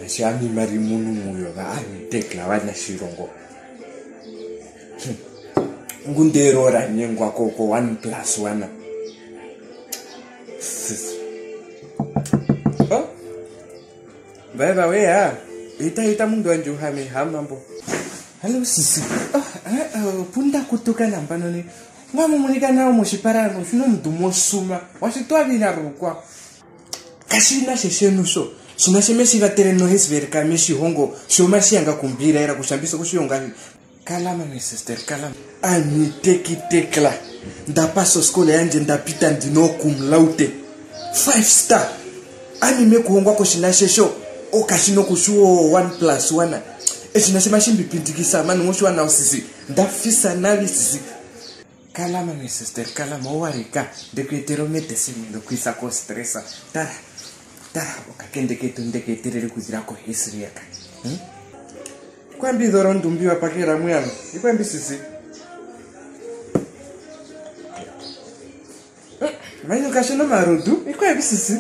Shami mari munu muyo va tekla wana shirongo. Ngundero nyengwa koko 1+1. Oh. Baba we ya. Ita mundu anju hami hamambo. Hello sisi. Punda kutoka nambano ni. Ngamu munika nao moshiparano shino mdumo suma. Washitwa bina rukwa. Kashina sheshenu so. Sumashemesi vatereno hesverka meshi hongo. Shomashi anga kumbira era kushambisa kushionga. Kalama my sister, kalama. Ani teki tekla. Ndapaso skole yanje ndapita ndino cum laude. 5 star. Ani meku hongwa koshina shesho. Okashino kushuo 1+1. Echinasema shimbi pintikisa manu moshuwa na usisi. Ndafisa navi sisi. Kalama my sister, kalama warika. Dekwetero mete simindo kwisa ko stressa. Tara wakakende ketu ndeke terere kuzirako history yaka. Kwambi dhoro ndumbiwa pakera muyano. Ikwambi sisi. Maino kashino marudu. Ikwambi sisi.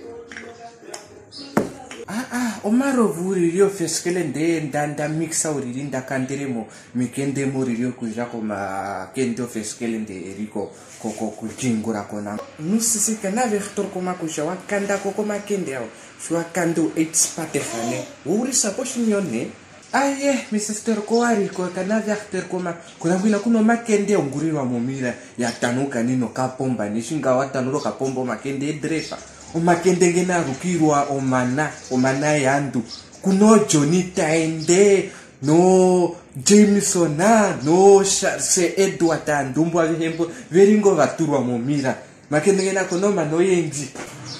Omaro vuri rio feskele nda mixa uriri nda kanderemo mikende muri rio kujako ma kendo feskele nde eriko koko kujingura kona. Nusisi kana vektor koma kushawa kanda koko makende yao. Shwa kando 8 spate hane. Uri saposhi nyone. Aye, mi sister koari ko kana vektor koma. Kuna vila kuno makende onguri wa momira ya tanuka nino kapomba. Nishinga watanuro kapombo makende drepa. Omakende ngena rukirwa omana yandu kuno Johnny Tainde no Jameson no se Edward andumbu avihembo veringo vaturwa momira makende ngena kono mano yenji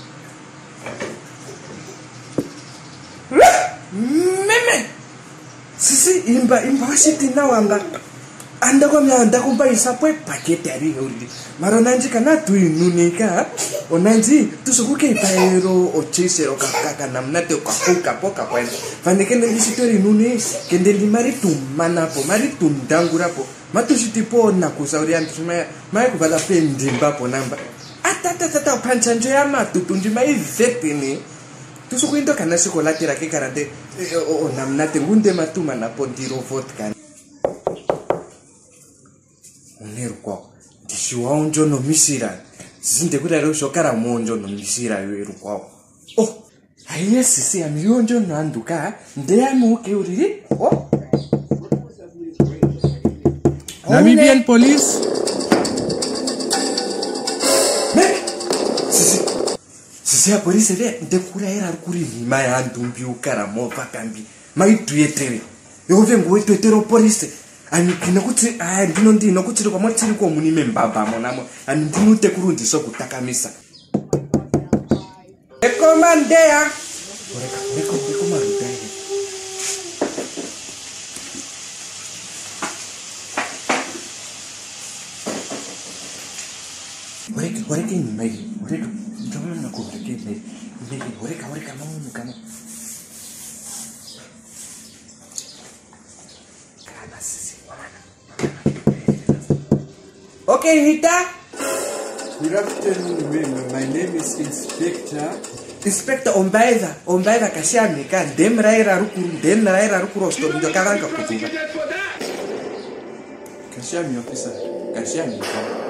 meme sisi imba washiti na wanga anda kwa mianda kumpa isapwe pakete ari huli maro nanji kana tuinunika onanji tusukuke itaero ochesero kakaka namnate okakuka poka kwenda fanekende visitori nune kende limari tumanapo mari tundangurapo matushitipo na kusauri antumaya mai kuvala pendimba po namba atata panchanjo ya matutundi mai vetini tusukuindo kana sikolatira ke karate namnate ngunde matuma na pondiro vodka Nerukwa ndishiwa onjo no misira zinde kula ro shokara monjo no misira yerukwa haiye sisi ya mionjo no anduka ndeya muke uriri Namibian police sisi ya police ve ndekura era kuri lima ya ndumbi ukara mo vakambi maituyetere yove ngoitwetero police ani kinokuti ndino kuti kwa motiri kwa munime mbaba monamo ani ndinute kurundi so kutakamisa ekomandea oreka marudai oreka ni mai oreka ndamana na kubreke ni oreka mamu kana Okay, Rita. Good afternoon, ma'am. My name is Inspector Ombaida Kashami kan demraira rukuru sto ndo karanga kutunga. Kashami officer. Kashami.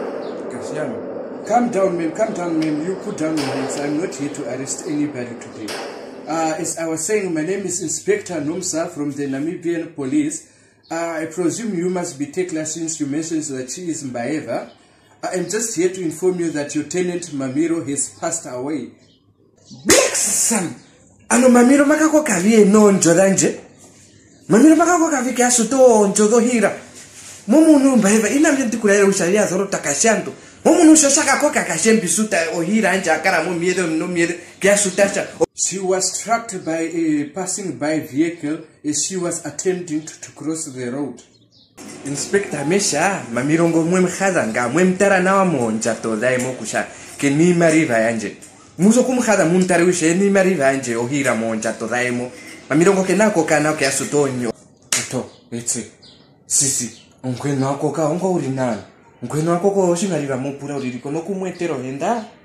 Calm down, ma'am. You put down your hands. I'm not here to arrest anybody today. As I was saying, my name is Inspector Nomsa from the Namibian Police. I presume you must be Tekla since you mentioned that she is Mbaeva. I am just here to inform you that your tenant Mamiro has passed away. Black Sam! Ano Mamiro makako kavie no njodanje? Mamiro makako kavie kiasuto njodo hira. Momu Mbaeva ina mjenti kulaira usharia zoro takashanto. Momu shashaka kwa kakashembi suta ohira anja akara mo miedo kiasutasha. She was struck by a passing by vehicle as she was attempting to cross the road. Inspector Mesha, mamirongo mwemkhada nga mwemtara nawa monja todai mokusha ke ni mariva yanje. Muso kumkhada muntari wishe ni mariva yanje ohira monja todai mo. Mamirongo ke nako kana ke asutonyo. Ato, sisi, onkwe nako ka onko urinana. Onkwe nako ko shingariva mo pura uriko no kumwetero henda.